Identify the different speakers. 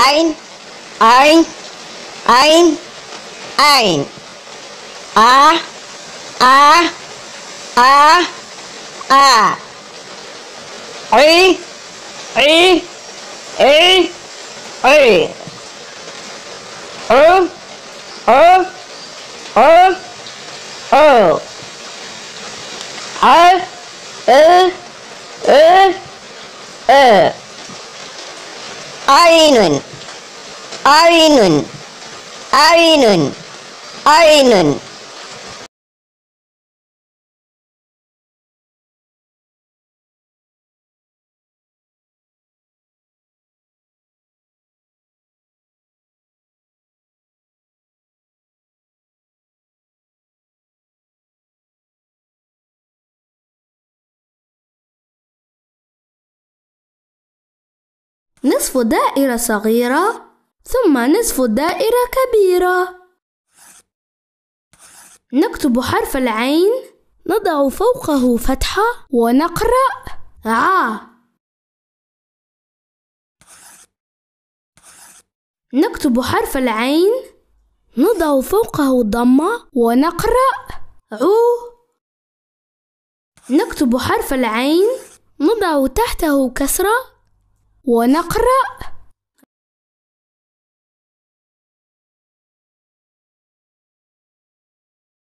Speaker 1: عين عين عين عين آ آ آ آ عي عي عي عي أو أو أو أو أ أ أ أ عين عين عين عين
Speaker 2: نصف دائرة صغيرة ثم نصف دائرة كبيرة. نكتب حرف العين، نضع فوقه فتحة ونقرأ ع. نكتب حرف العين، نضع فوقه ضمة ونقرأ عو. نكتب حرف العين، نضع تحته كسرة ونقرأ